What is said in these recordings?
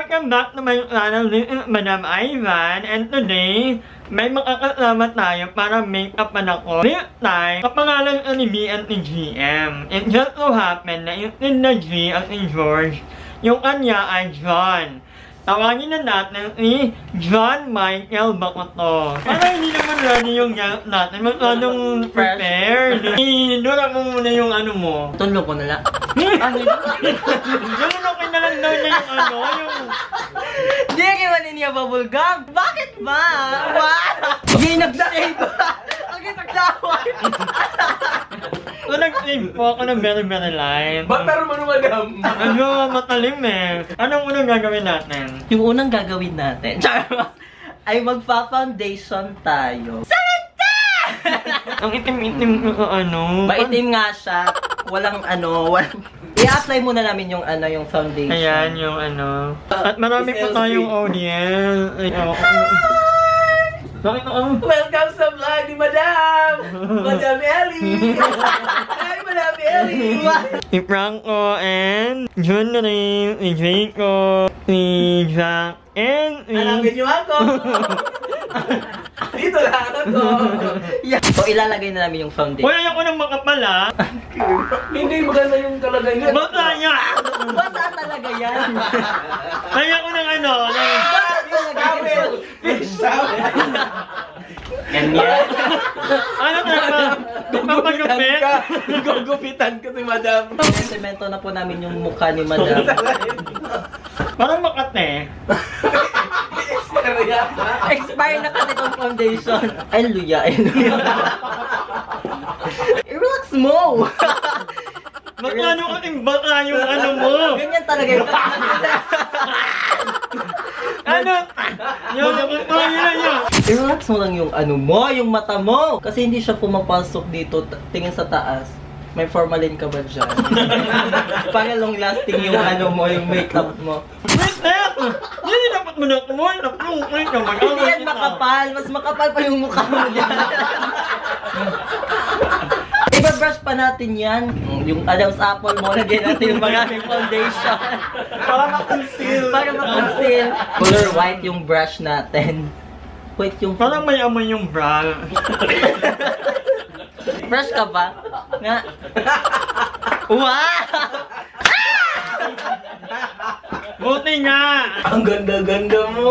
Welcome back to my channel, this is Madam Ivan, and today, may makakasama tayo para make-up ako. This time, kapangalan ko ni B at ni GM. It just so happened na yung na G at ni George, yung kanya ay John. Tawagin na natin si John Michael Bacoto. Para hindi naman ready yung natin, masyadong prepared. Idura mo muna yung ano mo. Tunlo ko na lang. Yung okay na lang daw niya yung ano, yung... Hindi kayo niya babulgam. Bakit ba? Wow! Hindi nag-save. Ang nagtawa. So nag-save po ako ng very light. Ba't pero manumadam? Ano, matalim eh. Anong unang gagawin natin? Yung unang gagawin natin, ay magpa-foundation tayo. Samantha! Ang itim-itim ko ano. Maitim nga siya. Walang ano, i-apply muna namin yung ano, yung foundation. Ayan, yung ano. At marami pa tayong audience. Ay, bakit ako? Welcome sa vlog ni Madam! Madam Ellie! Hi, Madam Ellie! Si Franco and Junry, si Jacob, si Jack, and si... Hanapin niyo ako! Dito lang ako! Yeah. So, ilalagay na namin yung foundation. Wala ako ng makapal ah. Hindi maganda yung kalagayan. Basta niya! Basta talaga yan. Kaya ko ng ano, Towel! Fish towel! Ganyan. ano talaga? Papagupit? Gugupitan ka si Madam. Semento na po namin yung mukha ni Madam. Parang makate. Expire na kasi itong foundation. Ay, luya. I-relax mo! Magkano kasing baka yung ano mo? Ganyan talaga yung Ano? Yung kaya na yun. I-relax mo lang yung ano mo, yung mata mo. Kasi hindi siya pumapasok dito, tingin sa taas. May formalin ka ba dyan? Para long lasting yung ano mo, yung makeup mo. Wait, hindi dapat mo na kumuha. Napulukay ka. Hindi yan makapal. Mas makapal pa yung mukha mo dyan. Iba-brush pa natin yan. Yung Adam's apple mo, lagyan natin yung maraming foundation. Para ma-conceal. Para ma-conceal. Color white yung brush natin. Wait, yung... Parang may amoy yung bra. Brush ka ba? Nga. Wow! Buti nga! Ang ganda-ganda mo!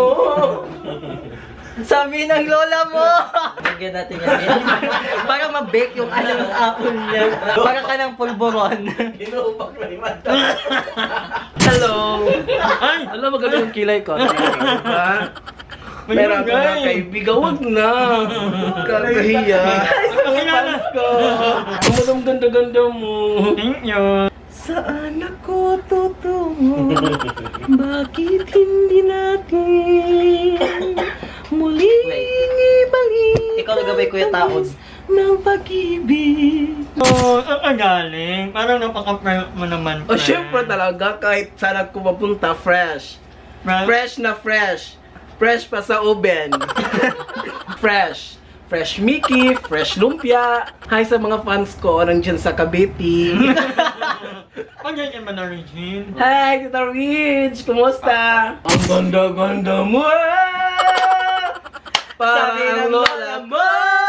Sabi ng lola mo! Lagyan natin yan. Para ma-bake yung Adam's apple niya. Para ka ng pulburon. Inuupak na ni Madam. Hello! Ay! Alam, maganda yung kilay ko. Diba? Meron May ako mga kaibigan, wag na. Kakahiya. Ang inana ko. Ang ganda-ganda mo. Thank you. Saan ako tutungo? Bakit hindi natin muling ibalik? Ikaw nagabay Kuya Taos ng pag-ibig. So, ang kagaling. Parang napaka-proud mo naman. O, syempre talaga, kahit saan ako mapunta, fresh. Fresh na fresh. Fresh pa sa oven. Fresh. Fresh Mickey, fresh lumpia. Hi sa mga fans ko, nandiyan sa Cavite. Pag-ganyan ba na, Regine? Hi, Tita Ridge! Kumusta? Ang ganda-ganda mo! Sabi ng lola mo!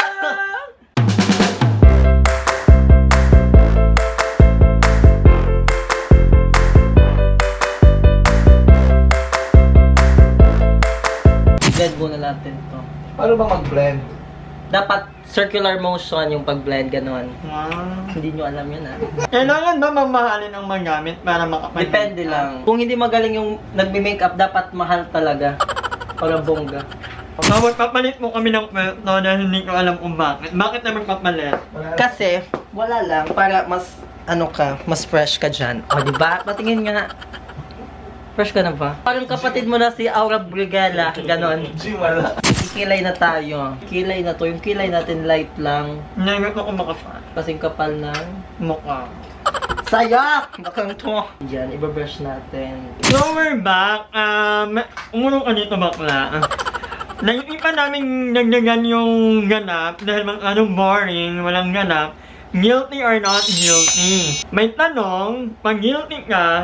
Blend muna natin to. Paano ba mag-blend? Dapat circular motion yung pag-blend, ganon. Wow. Hindi nyo alam yun ah. Kailangan ba mamahalin ang magamit para makapag- Depende lang. Kung hindi magaling yung nagme-makeup, dapat mahal talaga. Para bongga. So, magpapalit mo kami ng pwesto dahil hindi ko alam kung bakit. Bakit na magpapalit? Kasi, wala lang. Para mas, ano ka, mas fresh ka dyan. O, diba? Patingin nga. Fresh ka na ba? Parang kapatid mo na si Aura Brigala. Ganon. Wala. Kilay na tayo. Kilay na to. Yung kilay natin light lang. Hindi ko makapal. Kasing kapal ng Mukha. sayak! Bakang to. Diyan, ibabrush natin. So, we're back. Umulong ka dito bakla. Naiipan namin nagdagan yung ganap dahil boring, walang ganap. Guilty or not guilty? May tanong, pag guilty ka,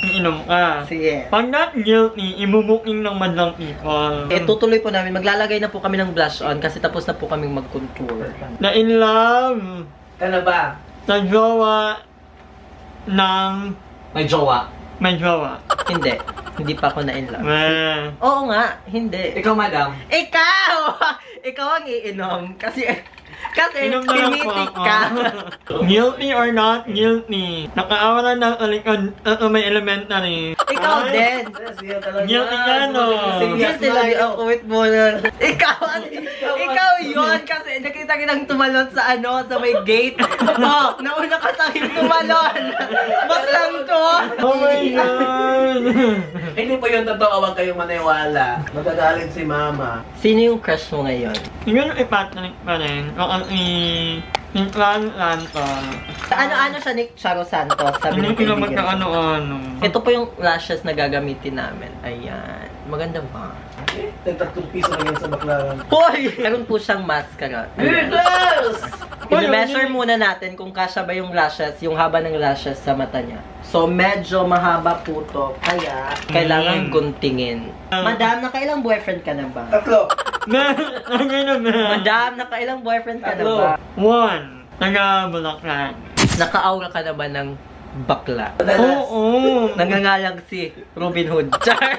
inom ka. Sige. Pag not guilty, ibubuking ng madlang people. Tutuloy po namin. Maglalagay na po kami ng blush on kasi tapos na po kaming mag-contour. Na in love Ka na ba? sa jowa ng May jowa? may jowa. Hindi. Hindi pa ako na in love. Well, Oo nga, hindi. Ikaw, madam. Ikaw! Ikaw ang iinom. Kasi inom na lang po pinitik ako. ka. Guilty or not guilty. Nakaawalan ng alikod at may elementary. Ikaw Ay, din. Guilty ka, no? Guilty lagi ako. Wait muna. Ikaw yun. Kasi nakita kitang tumalon sa sa may gate. Oh, nauna ka sa akin tumalon. Baklang to. Oh my God! Hindi po yung totoo, huwag kayong maniwala. Magagalit si mama. Sino yung crush mo ngayon? Siguro ipatrick pa rin. Baka si Clan Lanto. Ano siya ni Charo Santos? Sabi Hindi ng ko na kaibigan ko. magkaano-ano. Ito po yung lashes na gagamitin namin. Ayan. Maganda ba? Nag-3 piso lang yan sa baklaran. Hoy! Meron po siyang mascara. Jesus! I-measure muna natin kung kasya ba yung lashes, yung haba ng lashes sa mata niya. So, medyo mahaba po to. Kaya, kailangan guntingin. Madam, nakailang boyfriend ka na ba? 3. Nagay na ba? Madam, nakailang boyfriend ka na Tatlo. ba? 1. Taga-Bulacan. Naka-aura ka na ba ng bakla? Oo. Nangangalang si Robin Hood. Char!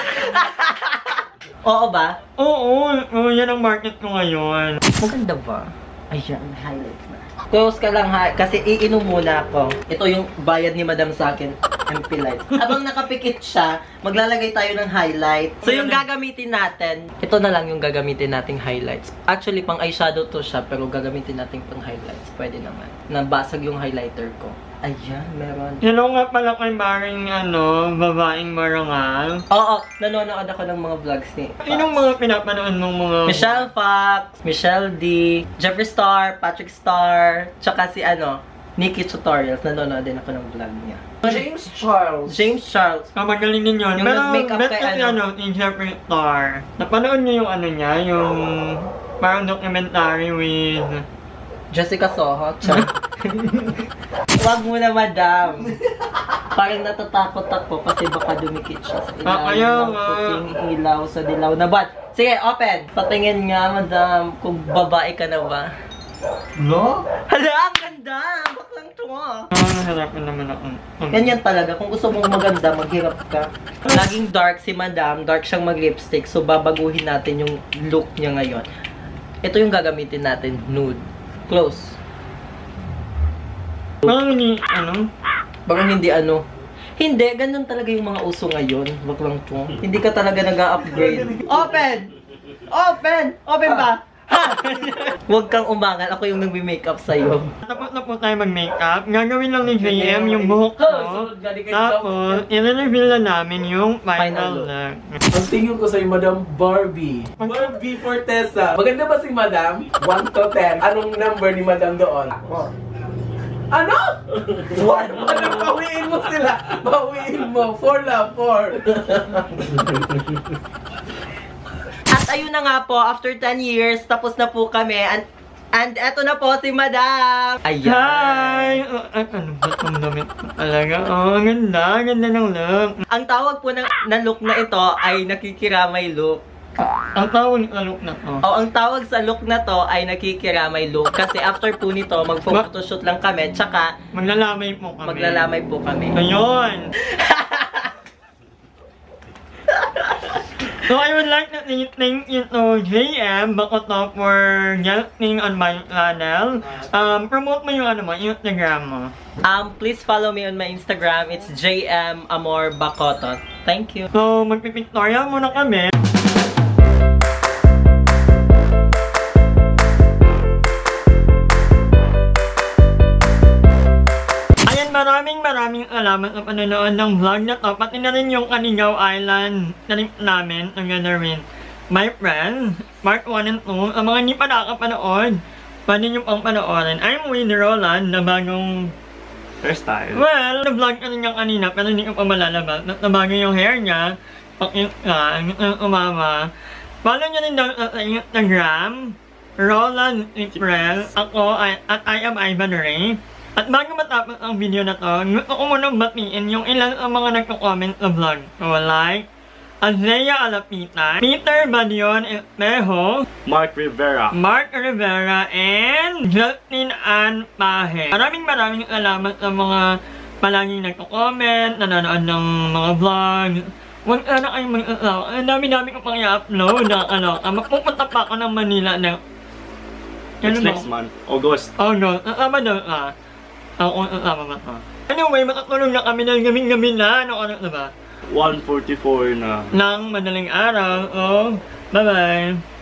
Oo ba? Oo. Yan ang market ko ngayon. Maganda ba? Ayan, highlights na. Close ka lang ha, kasi iinom muna ako. Ito yung bayad ni Madam sa akin, MP Light. Habang nakapikit siya, maglalagay tayo ng highlight. So yung gagamitin natin, ito na lang yung gagamitin nating highlights. Actually, pang eyeshadow to siya, pero gagamitin natin pang highlights. Pwede naman. Nabasag yung highlighter ko. Ayan, meron. Hello nga pala kay Maring babaeng marangal. Oo, nanonood ako ng mga vlogs ni Anong mga pinapanood mong mga... Michelle Fox, Michelle D, Jeffree Star, Patrick Star, tsaka si Nikki Tutorials. Nanonood din ako ng vlog niya. James Charles. James Charles. Magaling din yun. Yung Pero nag-makeup bet kay kasi ni Jeffree Star. Napanood niyo yung niya, yung parang documentary with... Jessica Soho. Wag mo na, madam. Parang natatakot ako kasi baka dumikit siya sa kaya ilaw ng nga. puting ilaw sa dilaw na bat. Sige, open. Patingin nga, madam, kung babae ka na ba. No? Hala, ang ganda! Baklang to ah. Nahihirapan naman ako. Ganyan talaga. Kung gusto mong maganda, maghirap ka. Laging dark si madam. Dark siyang mag-lipstick. So, babaguhin natin yung look niya ngayon. Ito yung gagamitin natin. Nude. Close. Parang hindi, Baka hindi Hindi, ganun talaga yung mga uso ngayon. Baklang to. Hindi ka talaga nag-upgrade. Open! Open! Open ba? Ha! Huwag kang umangal. Ako yung nagbe-makeup sa'yo. Tapos na po tayo mag-makeup. Gagawin lang ni JM yung buhok ko. Tapos, i-reveal na namin yung final look. Ang tingin ko sa'yo, Madam Barbie. Barbie Fortesa. Maganda ba si Madam? 1 to 10. Anong number ni Madam doon? Ano? 4. Madam, bawiin mo sila. Bawiin mo. 4 lang, 4. At ayun na nga po, after 10 years, tapos na po kami. And eto na po si Madam! Ayan! Hi! Ano ba itong damit ko talaga? Ang ganda. Ganda ng look. Ang tawag po na look na ito ay nakikiramay look. Ang tawag ng look na to. O, ang tawag sa look na to ay nakikiramay look. Kasi after po nito, mag-photoshoot lang kami. Tsaka, Maglalamay po kami. maglalamay po kami. Ayun! So I would like to thank you to JM Bakoto for guesting on my channel. Promote mo yung yung Instagram mo. Please follow me on my Instagram. It's JM Amor Bakoto. Thank you. So magpipictorial muna kami. Maraming salamat sa panonood ng vlog na to. Pati na rin yung Kanigaw Island trip namin together with my friends, part 1 and 2. Ang mga hindi pa nakakapanood, pwede nyo pang panoorin. I'm with Roland na bagong hairstyle. Well, na-vlog ka rin niya kanina pero hindi ko pa malalabas. Nabago yung hair niya, pakit ka, umama. Follow nyo rin daw sa Instagram, Roland April. Ako at I am Ivan Ray. At bago matapos ang video na to, gusto ko munang batiin yung ilan sa mga nagko-comment sa vlog. So like, Azea Alapitan, Peter Badion Espejo, Mark Rivera, and Justin Ann Pahe. Maraming salamat sa mga palaging nagko-comment, nanonood ng mga vlogs. Huwag sana kayong mag-asawa. Ang dami-dami ko pang i-upload. Magpupunta pa ako ng Manila na... next month, August. Oh no, kasama daw ka. Ako, kasama ba ka? Anyway, makatulong na kami ng gabi-gabi na. Ano na ba? 1:44 na. Ng madaling araw. Oh, bye-bye.